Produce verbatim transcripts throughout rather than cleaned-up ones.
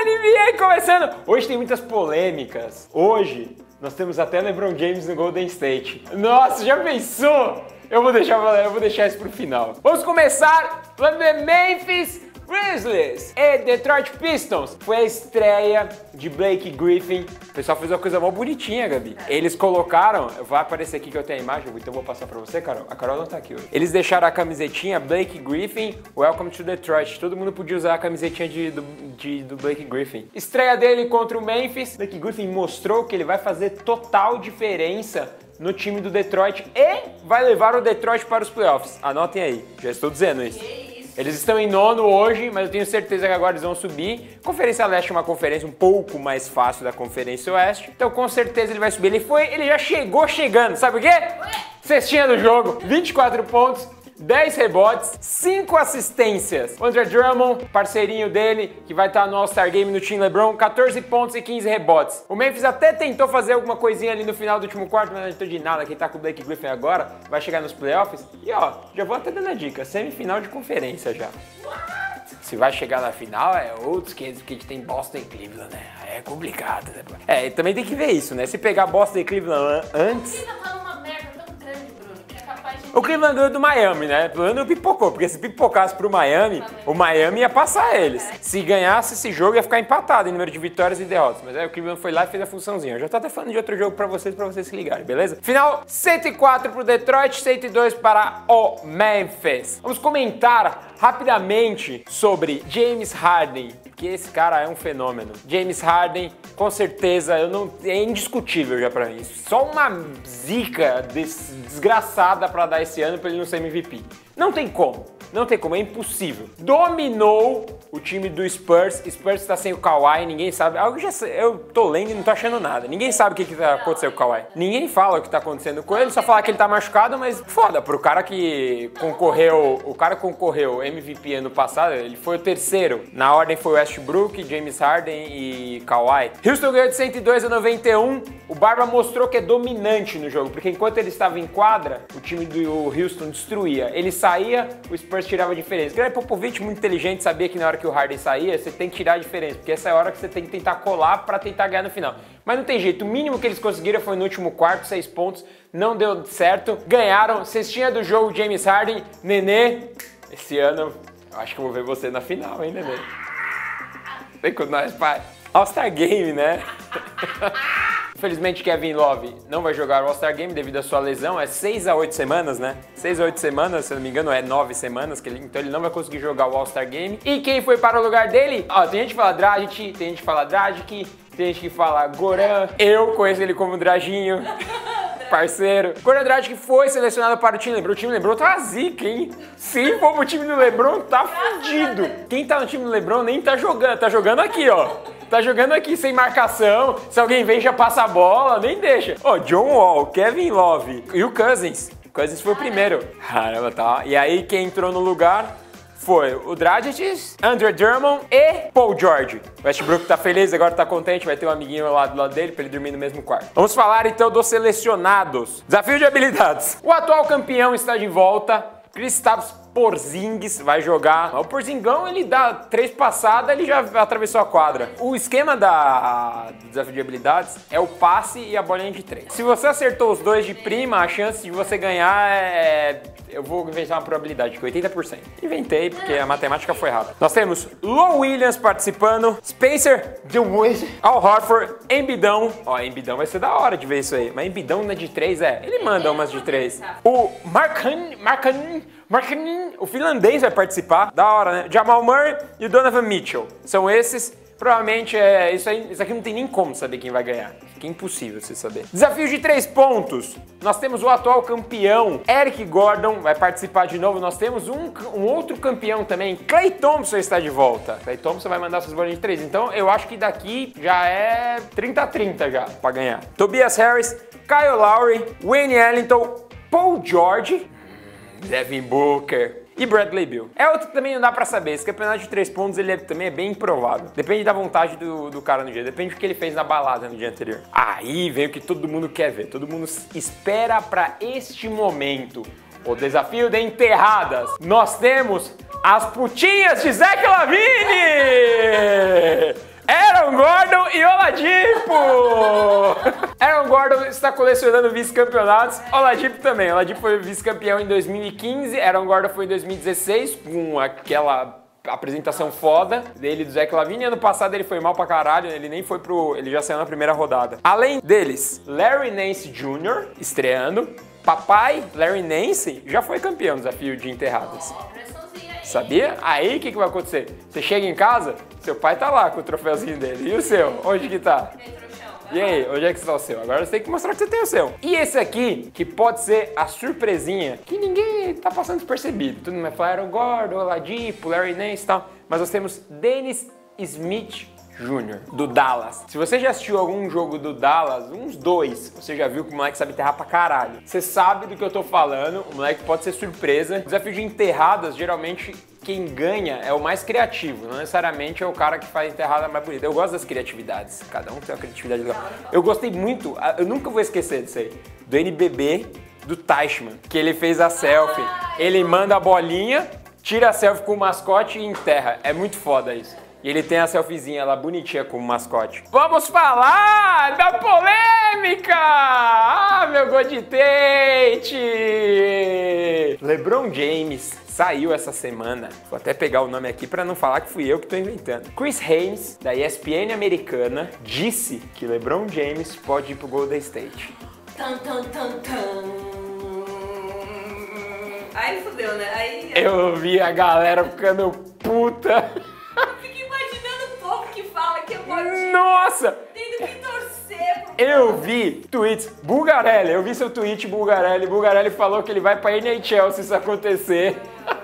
N B A começando! Hoje tem muitas polêmicas. Hoje nós temos até LeBron James no Golden State. Nossa, já pensou? Eu vou deixar, eu vou deixar isso pro final. Vamos começar falando de Memphis Grizzlies e Detroit Pistons. Foi a estreia de Blake Griffin. O pessoal fez uma coisa mó bonitinha, Gabi. Eles colocaram, vai aparecer aqui que eu tenho a imagem, então eu vou passar pra você, Carol. A Carol não tá aqui hoje. Eles deixaram a camisetinha Blake Griffin, Welcome to Detroit. Todo mundo podia usar a camisetinha de, do, de, do Blake Griffin. Estreia dele contra o Memphis. Blake Griffin mostrou que ele vai fazer total diferença no time do Detroit e vai levar o Detroit para os playoffs. Anotem aí, já estou dizendo isso. Eles estão em nono hoje, mas eu tenho certeza que agora eles vão subir. Conferência Leste é uma conferência um pouco mais fácil da Conferência Oeste, então com certeza ele vai subir. Ele foi, ele já chegou chegando, sabe o quê? Cestinha do jogo, vinte e quatro pontos, dez rebotes, cinco assistências. Andre Drummond, parceirinho dele, que vai estar no All-Star Game no Team LeBron, catorze pontos e quinze rebotes. O Memphis até tentou fazer alguma coisinha ali no final do último quarto, mas não adiantou de nada. Quem tá com o Blake Griffin agora vai chegar nos playoffs. E ó, já vou até dando a dica, semifinal de conferência já. Se vai chegar na final, é outros quinhentos, porque a gente tem Boston e Cleveland, né? É complicado, né? É, também tem que ver isso, né? Se pegar Boston e Cleveland antes... O Cleveland ganhou do Miami, né? O não pipocou, porque se pipocasse pro Miami, o Miami ia passar eles. Se ganhasse esse jogo, ia ficar empatado em número de vitórias e derrotas. Mas aí o Cleveland foi lá e fez a funçãozinha. Eu já tô até falando de outro jogo pra vocês, pra vocês se ligarem, beleza? Final, cento e quatro pro Detroit, cento e dois para o Memphis. Vamos comentar rapidamente sobre James Harden, que esse cara é um fenômeno. James Harden, com certeza, eu não, é indiscutível já pra mim. Só uma zica des, desgraçada pra dar esse ano pra ele não ser M V P. Não tem como. Não tem como, é impossível. Dominou o time do Spurs. Spurs está sem o Kawhi, ninguém sabe. Eu, já sei, eu tô lendo e não tô achando nada. Ninguém sabe o que, que tá acontecendo com o Kawhi. Ninguém fala o que tá acontecendo com ele, só fala que ele tá machucado, mas foda, pro cara que concorreu, o cara concorreu M V P ano passado, ele foi o terceiro. Na ordem foi Westbrook, James Harden e Kawhi. Houston ganhou de cento e dois a noventa e um. O Barba mostrou que é dominante no jogo, porque enquanto ele estava em quadra, o time do Houston destruía. Ele saía, o Spurs tirava a diferença. Greg Popovich, muito inteligente, sabia que na hora que o Harden saía, você tem que tirar a diferença, porque essa é a hora que você tem que tentar colar para tentar ganhar no final. Mas não tem jeito, o mínimo que eles conseguiram foi no último quarto, seis pontos, não deu certo. Ganharam, cestinha do jogo, James Harden, Nenê. Esse ano, eu acho que eu vou ver você na final, hein, Nenê? Vem com nós, pai. All-Star Game, né? Infelizmente, Kevin Love não vai jogar o All-Star Game devido à sua lesão. É seis a oito semanas, né? seis a oito semanas, se eu não me engano, é nove semanas, que ele, então ele não vai conseguir jogar o All-Star Game. E quem foi para o lugar dele? Ó, tem gente que fala Dragic, tem gente que fala Dragic, tem gente que fala Goran. Eu conheço ele como Draginho. Parceiro. Goran Dragic foi selecionado para o time LeBron. O time LeBron tá zica, hein? Se for pro time do LeBron, tá fudido. Quem tá no time do LeBron nem tá jogando. Tá jogando aqui, ó. Tá jogando aqui sem marcação. Se alguém vem, já passa a bola. Nem deixa. Ó, oh, John Wall, Kevin Love e o Cousins. O Cousins foi o primeiro. Caramba, tá. E aí, quem entrou no lugar foi o Dragic, Andre Drummond e Paul George. O Westbrook tá feliz, agora tá contente, vai ter um amiguinho lá do lado dele pra ele dormir no mesmo quarto. Vamos falar então dos selecionados. Desafio de habilidades. O atual campeão está de volta. Kristaps Porzingis vai jogar. O Porzingão, ele dá três passadas, ele já atravessou a quadra. O esquema da, do desafio de habilidades é o passe e a bolinha de três. Se você acertou os dois de prima, a chance de você ganhar é... Eu vou inventar uma probabilidade, que é oitenta por cento. Inventei, porque a matemática foi rápida. Nós temos Lou Williams participando, Spencer DeWitt, Al Horford, Embidão. Ó, Embidão vai ser da hora de ver isso aí. Mas Embidão não é de três, é? Ele manda umas de três. O Markkanen, Markkanen, Markkanen, o finlandês vai participar. Da hora, né? Jamal Murray e o Donovan Mitchell. São esses. Provavelmente é isso aí, isso aqui não tem nem como saber quem vai ganhar. Fica impossível você saber. Desafio de três pontos. Nós temos o atual campeão, Eric Gordon, vai participar de novo. Nós temos um, um outro campeão também, Klay Thompson está de volta. Klay Thompson vai mandar suas bolinhas de três. Então eu acho que daqui já é trinta a trinta já pra ganhar. Tobias Harris, Kyle Lowry, Wayne Ellington, Paul George, Devin Booker e Bradley Beal. É outro que também não dá pra saber. Esse campeonato de três pontos, ele é, também é bem improvável. Depende da vontade do, do cara no dia. Depende do que ele fez na balada no dia anterior. Aí vem o que todo mundo quer ver. Todo mundo espera pra este momento. O desafio de enterradas. Nós temos as putinhas de Zach LaVine! É Oladipo! Aaron Gordon está colecionando vice-campeonatos. Oladipo também. Oladipo foi vice-campeão em dois mil e quinze. Aaron Gordon foi em dois mil e dezesseis, com aquela apresentação foda dele do Zach LaVine. Ano passado ele foi mal pra caralho, ele nem foi pro... ele já saiu na primeira rodada. Além deles, Larry Nance Júnior estreando. Papai Larry Nance já foi campeão do desafio de enterradas. Sabia? Aí o que, que vai acontecer? Você chega em casa, seu pai tá lá com o troféuzinho dele. E o seu? Onde que tá? E aí, onde é que está o seu? Agora você tem que mostrar que você tem o seu. E esse aqui, que pode ser a surpresinha, que ninguém tá passando despercebido. Todo mundo vai falar Aaron Gordon, Oladipo, Larry Nance e tal. Mas nós temos Dennis Smith Júnior, do Dallas. Se você já assistiu algum jogo do Dallas, uns dois, você já viu que o moleque sabe enterrar pra caralho. Você sabe do que eu tô falando, o moleque pode ser surpresa. O desafio de enterradas, geralmente, quem ganha é o mais criativo, não necessariamente é o cara que faz a enterrada mais bonita. Eu gosto das criatividades, cada um tem uma criatividade legal. Eu gostei muito, eu nunca vou esquecer disso aí, do N B B do Teichmann, que ele fez a selfie. Ele manda a bolinha, tira a selfie com o mascote e enterra. É muito foda isso. E ele tem a selfiezinha lá bonitinha como mascote. Vamos falar da polêmica! Ah, meu Golden Tate! LeBron James saiu essa semana. Vou até pegar o nome aqui para não falar que fui eu que tô inventando. Chris Haynes, da E S P N americana, disse que LeBron James pode ir pro Golden State. Tan, tan, tan, tan. Aí fudeu, né? Aí... Eu vi a galera ficando puta. Nossa! Tendo que torcer pro... Eu vi tweets, Bulgarelli, eu vi seu tweet, Bulgarelli. Bulgarelli falou que ele vai pra N H L se isso acontecer.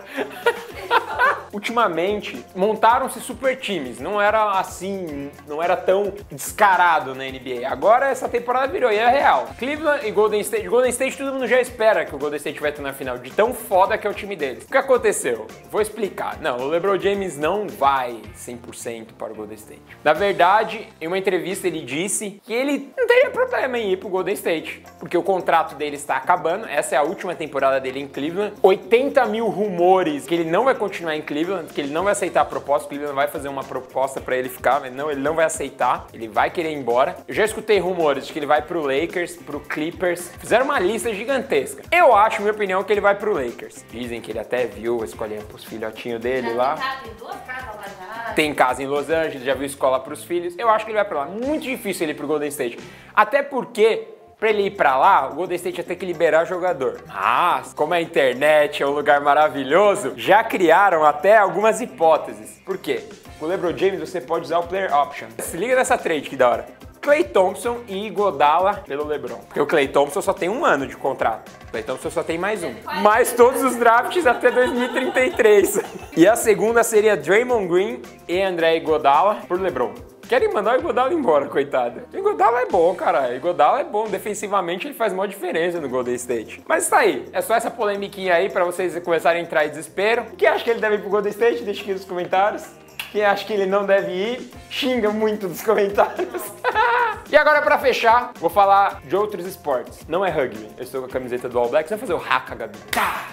Ultimamente, montaram-se super times, não era assim, não era tão descarado na N B A. Agora essa temporada virou e é real. Cleveland e Golden State. Golden State todo mundo já espera que o Golden State vai estar na final, de tão foda que é o time deles. O que aconteceu? Vou explicar. Não, o LeBron James não vai cem por cento para o Golden State. Na verdade, em uma entrevista ele disse que ele não teria problema em ir pro Golden State, porque o contrato dele está acabando, essa é a última temporada dele em Cleveland. oitenta mil rumores que ele não vai continuar em Cleveland, que ele não vai aceitar a proposta, o Cleveland vai fazer uma proposta pra ele ficar, mas não, ele não vai aceitar, ele vai querer ir embora. Eu já escutei rumores de que ele vai pro Lakers, pro Clippers, fizeram uma lista gigantesca. Eu acho, minha opinião, que ele vai pro Lakers. Dizem que ele até viu a escolinha pros filhotinhos dele já lá. Tá, tem duas casas lá já. Tem casa em Los Angeles, já viu escola pros filhos. Eu acho que ele vai pra lá. Muito difícil ele ir pro Golden State. Até porque... pra ele ir pra lá, o Golden State ia ter que liberar jogador. Mas, como a internet é um lugar maravilhoso, já criaram até algumas hipóteses. Por quê? Com o LeBron James você pode usar o Player Option. Se liga nessa trade que da hora. Klay Thompson e Iguodala pelo LeBron. Porque o Klay Thompson só tem um ano de contrato. O Klay Thompson só tem mais um. Mais todos os drafts até dois mil e trinta e três. E a segunda seria Draymond Green e André Iguodala por LeBron. Querem mandar o Iguodala embora, coitado. O Iguodala é bom, cara. O Iguodala é bom. Defensivamente ele faz uma diferença no Golden State. Mas tá aí. É só essa polemiquinha aí pra vocês começarem a entrar em desespero. Quem acha que ele deve ir pro Golden State? Deixa aqui nos comentários. Quem acha que ele não deve ir, xinga muito nos comentários. E agora pra fechar, vou falar de outros esportes. Não é rugby. Eu estou com a camiseta do All Blacks. Vamos fazer o haka, Gabi. Tá.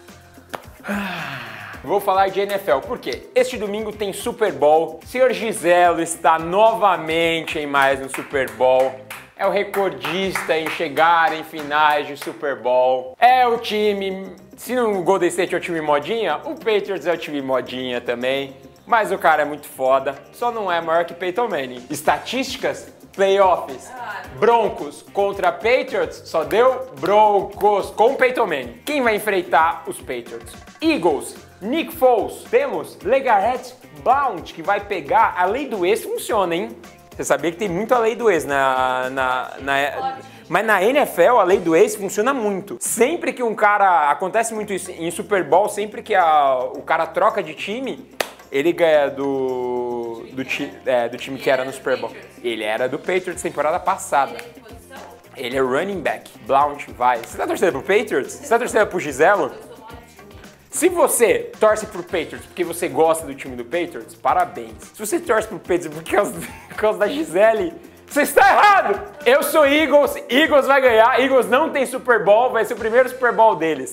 Vou falar de N F L, por quê? Este domingo tem Super Bowl, senhor Giselo está novamente em mais um Super Bowl, é o recordista em chegar em finais de Super Bowl, é o time, se no Golden State é o time modinha, o Patriots é o time modinha também, mas o cara é muito foda, só não é maior que Peyton Manning. Estatísticas? Playoffs, Broncos contra Patriots, só deu Broncos com Peyton Manning. Quem vai enfrentar os Patriots? Eagles, Nick Foles, temos Legarrette Blount, que vai pegar, a lei do ex funciona, hein? Você sabia que tem muito a lei do ex na... na, na mas na N F L a lei do ex funciona muito. Sempre que um cara, acontece muito isso em Super Bowl, sempre que a, o cara troca de time, ele ganha do, do, ti, é, do time que era no Super Bowl. Ele era do Patriots temporada passada. Ele é running back. Blount vai. Você tá torcendo pro Patriots? Você tá torcendo pro Giselo? Se você torce pro Patriots porque você gosta do time do Patriots, parabéns. Se você torce pro Patriots por causa, por causa da Gisele, você está errado! Eu sou Eagles, Eagles vai ganhar, Eagles não tem Super Bowl, vai ser o primeiro Super Bowl deles.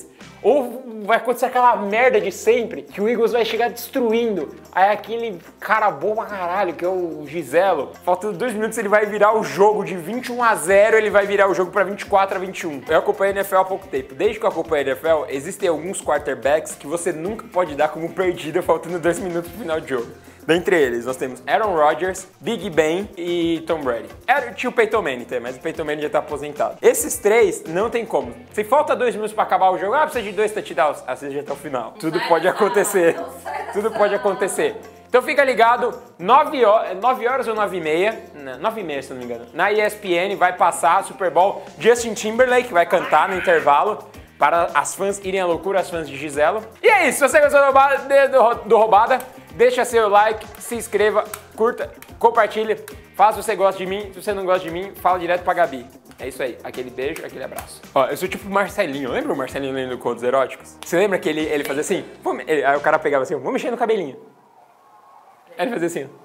Ou vai acontecer aquela merda de sempre, que o Eagles vai chegar destruindo. Aí aquele cara bom pra caralho, que é o Giselo, faltando dois minutos ele vai virar o jogo de vinte e um a zero, ele vai virar o jogo pra vinte e quatro a vinte e um. Eu acompanho a N F L há pouco tempo. Desde que eu acompanho a N F L, existem alguns quarterbacks que você nunca pode dar como perdida faltando dois minutos pro final de jogo. Dentre eles, nós temos Aaron Rodgers, Big Ben e Tom Brady. Era, tinha o Peyton Manning também, mas o Peyton Manning já tá aposentado. Esses três, não tem como. Se falta dois minutos pra acabar o jogo, ah, precisa de dois touchdowns, assiste até o final. Tudo pode acontecer. Tudo pode acontecer. Então fica ligado, nove horas, nove horas ou nove e meia, nove e meia se não me engano, na E S P N vai passar Super Bowl, Justin Timberlake vai cantar no intervalo, para as fãs irem à loucura, as fãs de Giselo. E é isso, se você gostou do Roubada, do, do Roubada, deixa seu like, se inscreva, curta, compartilha, faz se você gosta de mim, se você não gosta de mim, fala direto pra Gabi. É isso aí, aquele beijo, aquele abraço. Ó, eu sou tipo o Marcelinho, lembra o Marcelinho lendo Contos Eróticos? Você lembra que ele, ele fazia assim? Vamos, ele, aí o cara pegava assim, vamos mexer no cabelinho. Aí ele fazia assim,